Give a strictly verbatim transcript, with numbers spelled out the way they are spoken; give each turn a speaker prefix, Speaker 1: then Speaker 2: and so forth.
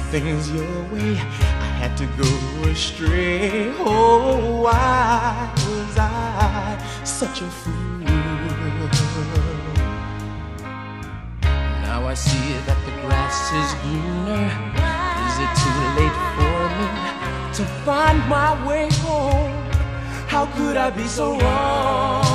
Speaker 1: things your way, I had to go astray. Oh, why was I such a fool? Now I see that the grass is greener. Is it too late for me to find my way home? How could I be so wrong?